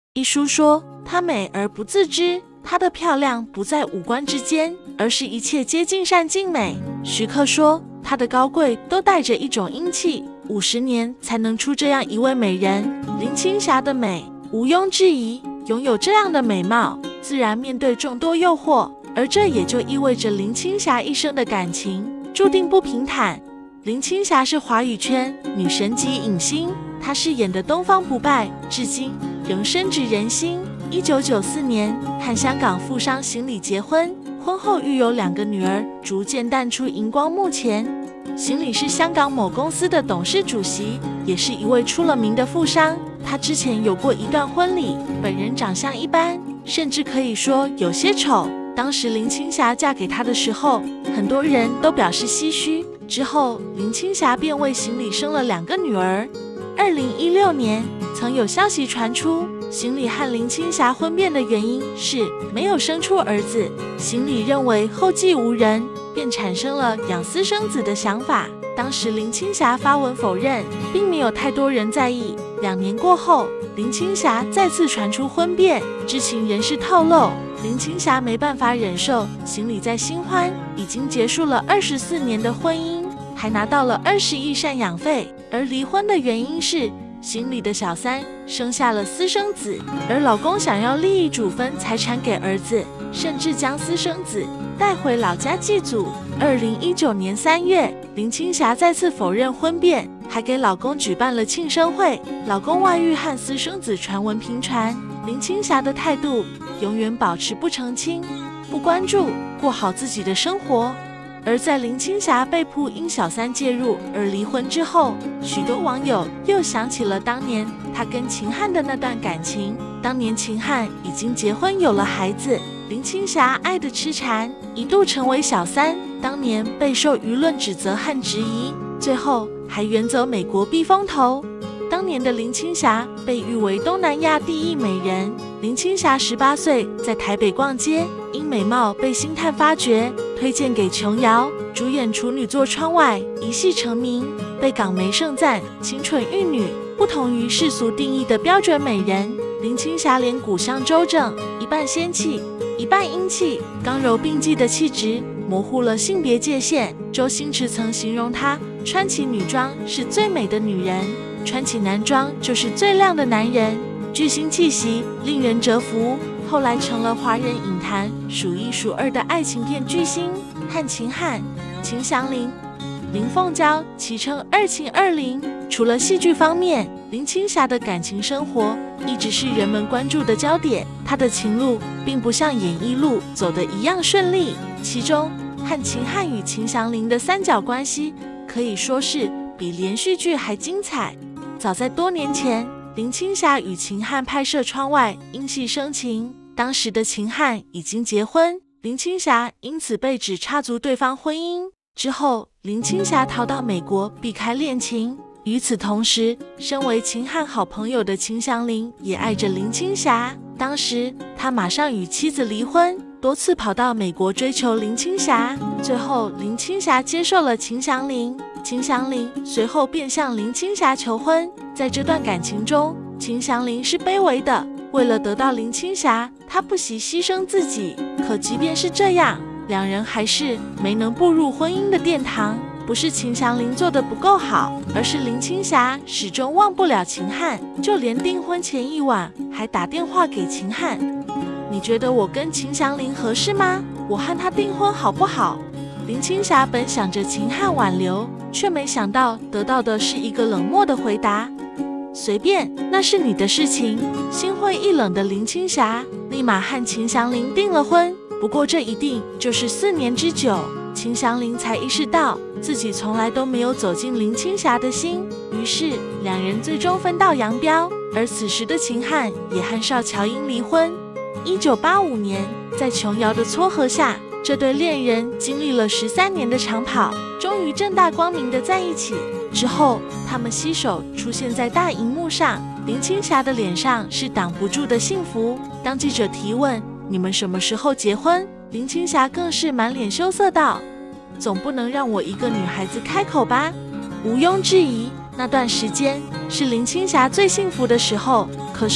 一书说，她美而不自知，她的漂亮不在五官之间，而是一切皆尽善尽美。徐克说，她的高贵都带着一种英气，50年才能出这样一位美人。林青霞的美毋庸置疑，拥有这样的美貌，自然面对众多诱惑，而这也就意味着林青霞一生的感情注定不平坦。林青霞是华语圈女神级影星，她饰演的东方不败至今仍深植人心。1994年和香港富商行礼结婚，婚后育有2个女儿，逐渐淡出荧光幕前。行礼是香港某公司的董事主席，也是一位出了名的富商。他之前有过一段婚礼，本人长相一般，甚至可以说有些丑。当时林青霞嫁给他的时候，很多人都表示唏嘘。之后，林青霞便为行礼生了2个女儿。2016年，曾有消息传出，行礼和林青霞婚变的原因是没有生出儿子。行礼认为后继无人，便产生了养私生子的想法。当时林青霞发文否认，并没有太多人在意。2年过后，林青霞再次传出婚变，知情人士透露，林青霞没办法忍受行礼在新欢已经结束了24年的婚姻，还拿到了20亿赡养费，而离婚的原因是行礼的小三生下了私生子，而老公想要利益主分财产给儿子，甚至将私生子带回老家祭祖。2019年3月，林青霞再次否认婚变，还给老公举办了庆生会。老公外遇和私生子传闻频传，林青霞的态度永远保持不澄清、不关注，过好自己的生活。而在林青霞被曝因小三介入而离婚之后，许多网友又想起了当年她跟秦汉的那段感情。当年秦汉已经结婚有了孩子，林青霞爱得痴缠，一度成为小三，当年备受舆论指责和质疑，最后还远走美国避风头。当年的林青霞被誉为东南亚第一美人。林青霞18岁在台北逛街，因美貌被星探发掘，推荐给琼瑶，主演处女作《窗外》，一戏成名，被港媒盛赞清纯玉女。不同于世俗定义的标准美人，林青霞脸骨相周正，一半仙气，一半英气，刚柔并济的气质模糊了性别界限。周星驰曾形容她穿起女装是最美的女人，穿起男装就是最靓的男人，巨星气息令人折服。后来成了华人影坛数1数2的爱情片巨星，和秦汉、秦祥林、林凤娇齐称2秦20。除了戏剧方面，林青霞的感情生活一直是人们关注的焦点。她的情路并不像演艺路走的一样顺利，其中和秦汉与秦祥林的3角关系可以说是比连续剧还精彩。早在多年前，林青霞与秦汉拍摄《窗外》因戏生情，当时的秦汉已经结婚，林青霞因此被指插足对方婚姻。之后，林青霞逃到美国避开恋情。与此同时，身为秦汉好朋友的秦祥林也爱着林青霞，当时他马上与妻子离婚，多次跑到美国追求林青霞。最后，林青霞接受了秦祥林，秦祥林随后便向林青霞求婚。在这段感情中，秦祥林是卑微的，为了得到林青霞，他不惜牺牲自己。可即便是这样，两人还是没能步入婚姻的殿堂。不是秦祥林做得不够好，而是林青霞始终忘不了秦汉，就连订婚前1晚还打电话给秦汉：“你觉得我跟秦祥林合适吗？我和他订婚好不好？”林青霞本想着秦汉挽留，却没想到得到的是一个冷漠的回答：“随便，那是你的事情。”心灰意冷的林青霞立马和秦祥林订了婚。不过这一订就是4年之久，秦祥林才意识到自己从来都没有走进林青霞的心，于是两人最终分道扬镳。而此时的秦汉也和邵乔英离婚。1985年，在琼瑶的撮合下，这对恋人经历了13年的长跑，终于正大光明的在一起。之后，他们携手出现在大荧幕上，林青霞的脸上是挡不住的幸福。当记者提问：“你们什么时候结婚？”林青霞更是满脸羞涩道：“总不能让我一个女孩子开口吧？”毋庸置疑，那段时间是林青霞最幸福的时候。可是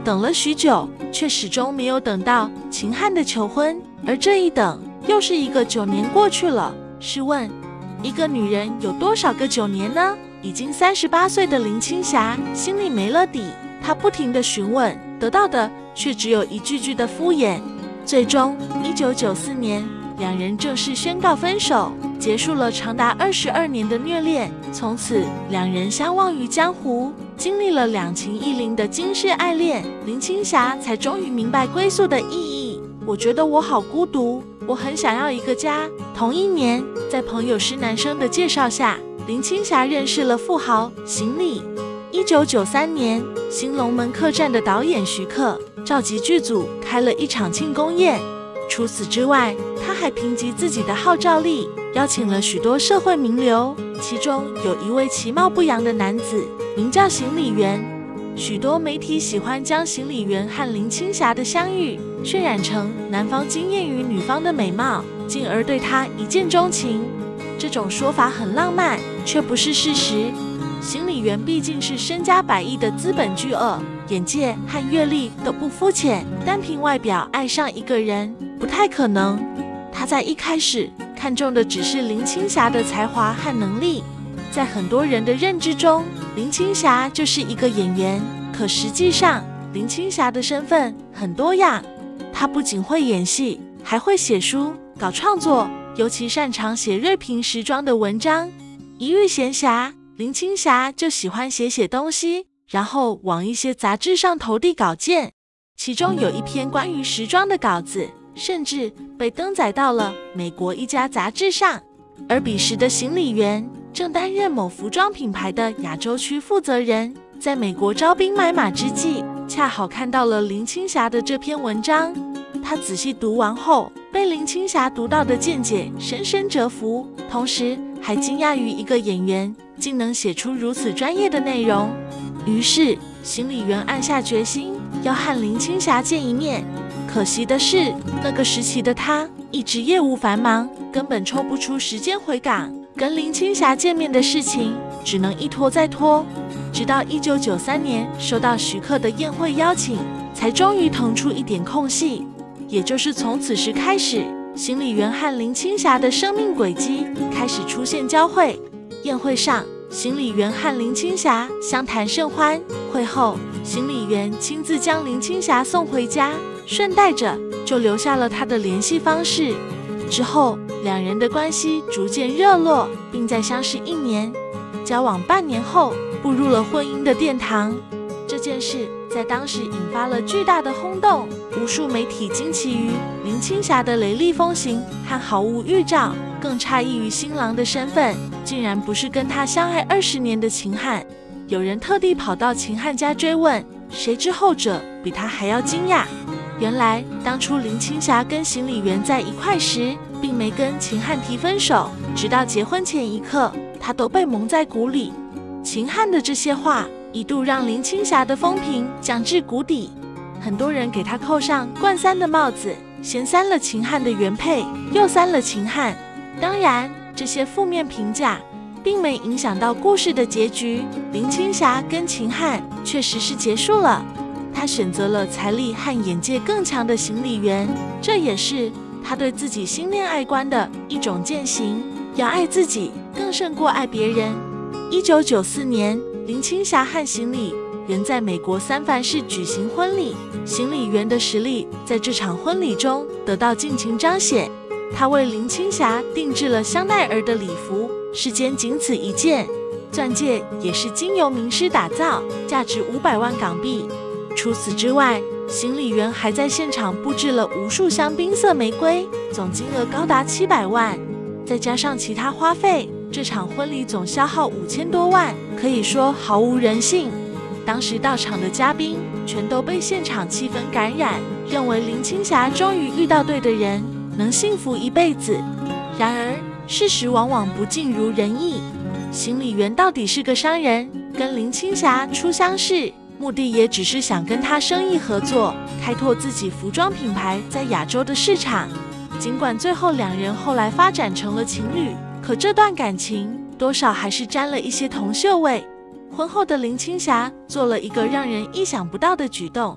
等了许久，却始终没有等到秦汉的求婚，而这一等又是一个9年过去了。试问，一个女人有多少个9年呢？已经38岁的林青霞心里没了底，她不停地询问，得到的却只有一句句的敷衍。最终，1994年，两人正式宣告分手，结束了长达22年的虐恋。从此，两人相忘于江湖。经历了2情1灵的惊世爱恋，林青霞才终于明白归宿的意义。我觉得我好孤独，我很想要一个家。同一年，在朋友施南生的介绍下，林青霞认识了富豪邢李。1993年，新龙门客栈的导演徐克召集剧组开了一场庆功宴。除此之外，他还凭借自己的号召力，邀请了许多社会名流，其中有一位其貌不扬的男子，名叫邢李元。许多媒体喜欢将邢李元和林青霞的相遇渲染成男方惊艳于女方的美貌，进而对她一见钟情。这种说法很浪漫，却不是事实。邢李元毕竟是身家100亿的资本巨鳄，眼界和阅历都不肤浅，单凭外表爱上一个人不太可能。他在一开始看中的只是林青霞的才华和能力。在很多人的认知中，林青霞就是一个演员，可实际上林青霞的身份很多样。她不仅会演戏，还会写书、搞创作，尤其擅长写锐评时装的文章。一遇闲暇，林青霞就喜欢写东西，然后往一些杂志上投递稿件。其中有一篇关于时装的稿子，甚至被登载到了美国一家杂志上。而彼时的邢李元正担任某服装品牌的亚洲区负责人，在美国招兵买马之际，恰好看到了林青霞的这篇文章。他仔细读完后，被林青霞独到的见解深深折服，同时还惊讶于一个演员竟能写出如此专业的内容。于是，邢李元暗下决心要和林青霞见一面。可惜的是，那个时期的他一直业务繁忙，根本抽不出时间回港，跟林青霞见面的事情只能一拖再拖。直到1993年收到徐克的宴会邀请，才终于腾出一点空隙。也就是从此时开始，邢李元和林青霞的生命轨迹开始出现交汇。宴会上，邢李元和林青霞相谈甚欢。会后，邢李元亲自将林青霞送回家，顺带着就留下了她的联系方式。之后，两人的关系逐渐热络，并在相识1年、交往半年后步入了婚姻的殿堂。这件事在当时引发了巨大的轰动，无数媒体惊奇于林青霞的雷厉风行和毫无预兆，更诧异于新郎的身份竟然不是跟他相爱20年的秦汉。有人特地跑到秦汉家追问，谁知后者比他还要惊讶。原来当初林青霞跟邢李元在一块时，并没跟秦汉提分手，直到结婚前一刻，他都被蒙在鼓里。秦汉的这些话一度让林青霞的风评降至谷底，很多人给他扣上冠3的帽子，先删了秦汉的原配，又删了秦汉。当然，这些负面评价并没影响到故事的结局，林青霞跟秦汉确实是结束了。她选择了财力和眼界更强的邢李元，这也是她对自己新恋爱观的一种践行，要爱自己更胜过爱别人。1994年，林青霞和邢李元在美国三藩市举行婚礼，邢李元的实力在这场婚礼中得到尽情彰显。他为林青霞定制了香奈儿的礼服，世间仅此一件，钻戒也是经由名师打造，价值500万港币。除此之外，邢李元还在现场布置了无数箱冰色玫瑰，总金额高达700万，再加上其他花费，这场婚礼总消耗5000多万，可以说毫无人性。当时到场的嘉宾全都被现场气氛感染，认为林青霞终于遇到对的人，能幸福一辈子。然而，事实往往不尽如人意。邢李元到底是个商人，跟林青霞初相识，目的也只是想跟她生意合作，开拓自己服装品牌在亚洲的市场。尽管最后两人后来发展成了情侣，可这段感情多少还是沾了一些铜臭味。婚后的林青霞做了一个让人意想不到的举动，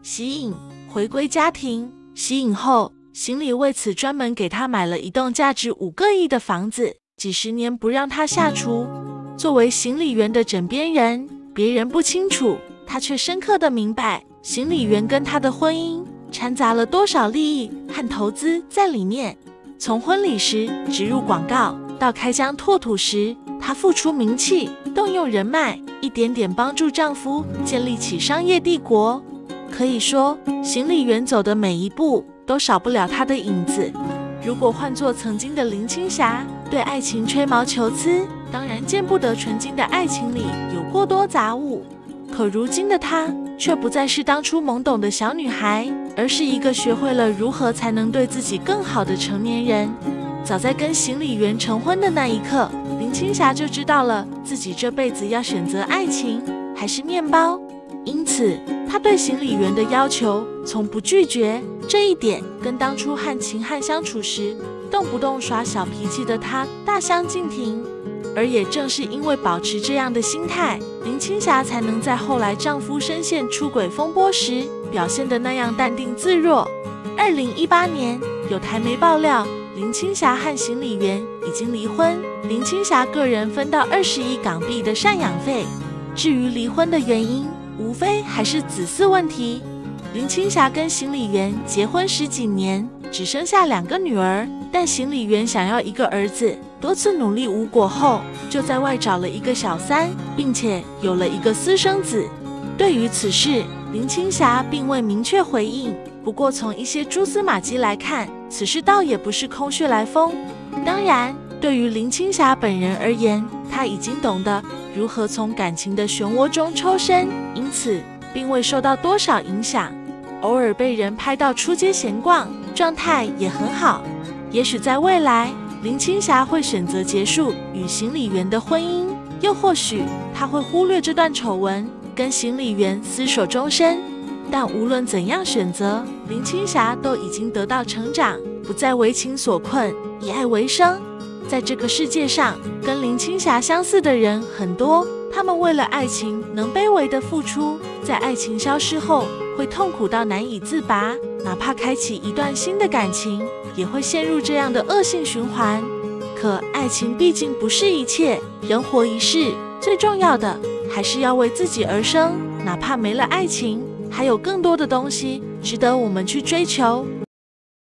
息影回归家庭。息影后，行李为此专门给他买了一栋价值5个亿的房子，几十年不让他下厨。作为行李员的枕边人，别人不清楚，他却深刻地明白，行李员跟他的婚姻掺杂了多少利益和投资在里面。从婚礼时植入广告，到开疆拓土时，她付出名气，动用人脉，一点点帮助丈夫建立起商业帝国。可以说，行李员走的每一步都少不了她的影子。如果换作曾经的林青霞，对爱情吹毛求疵，当然见不得纯净的爱情里有过多杂物。可如今的她却不再是当初懵懂的小女孩，而是一个学会了如何才能对自己更好的成年人。早在跟行李员成婚的那一刻，林青霞就知道了自己这辈子要选择爱情还是面包，因此她对行李员的要求从不拒绝。这一点跟当初和秦汉相处时动不动耍小脾气的她大相径庭。而也正是因为保持这样的心态，林青霞才能在后来丈夫深陷出轨风波时表现得那样淡定自若。2018年，有台媒爆料，林青霞和行李员已经离婚，林青霞个人分到20亿港币的赡养费。至于离婚的原因，无非还是子嗣问题。林青霞跟行李员结婚10几年，只生下2个女儿，但行李员想要一个儿子，多次努力无果后，就在外找了一个小三，并且有了一个私生子。对于此事，林青霞并未明确回应，不过从一些蛛丝马迹来看，此事倒也不是空穴来风。当然，对于林青霞本人而言，她已经懂得如何从感情的漩涡中抽身，因此并未受到多少影响。偶尔被人拍到出街闲逛，状态也很好。也许在未来，林青霞会选择结束与行李员的婚姻，又或许她会忽略这段丑闻，跟行李员厮守终身。但无论怎样选择，林青霞都已经得到成长，不再为情所困，以爱为生。在这个世界上，跟林青霞相似的人很多，他们为了爱情能卑微的付出，在爱情消失后会痛苦到难以自拔，哪怕开启一段新的感情，也会陷入这样的恶性循环。可爱情毕竟不是一切，人活一世，最重要的还是要为自己而生，哪怕没了爱情，还有更多的东西值得我们去追求。